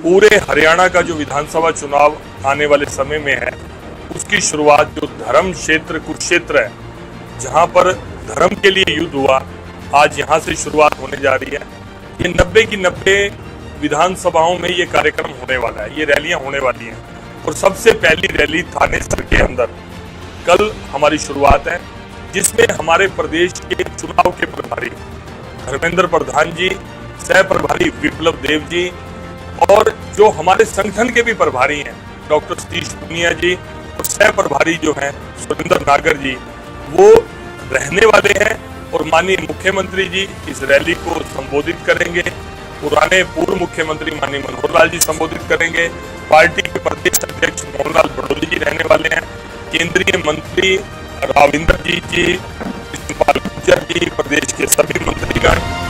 पूरे हरियाणा का जो विधानसभा चुनाव आने वाले समय में है, उसकी शुरुआत जो धर्म क्षेत्र कुरुक्षेत्र है, जहां पर धर्म के लिए युद्ध हुआ, आज यहां से शुरुआत होने जा रही है। ये 90 की 90 विधानसभाओं में ये कार्यक्रम होने वाला है, ये रैलियां होने वाली हैं। और सबसे पहली रैली थानेसर के अंदर कल हमारी शुरुआत है, जिसमें हमारे प्रदेश के चुनाव के प्रभारी धर्मेंद्र प्रधान जी, सह प्रभारी विप्लव देव जी और जो हमारे संगठन के भी प्रभारी हैं डॉक्टर सतीश पुनिया जी और सह प्रभारी जो हैं सुरेंद्र नागर जी, वो रहने वाले हैं। और माननीय मुख्यमंत्री जी इस रैली को संबोधित करेंगे, पूर्व मुख्यमंत्री माननीय मनोहर लाल जी संबोधित करेंगे, पार्टी के प्रदेश अध्यक्ष मोहनलाल बड़ोली जी रहने वाले हैं, केंद्रीय मंत्री राविंदर जी, कृष्णपाल गुर्जर जी, प्रदेश के सभी मंत्रीगण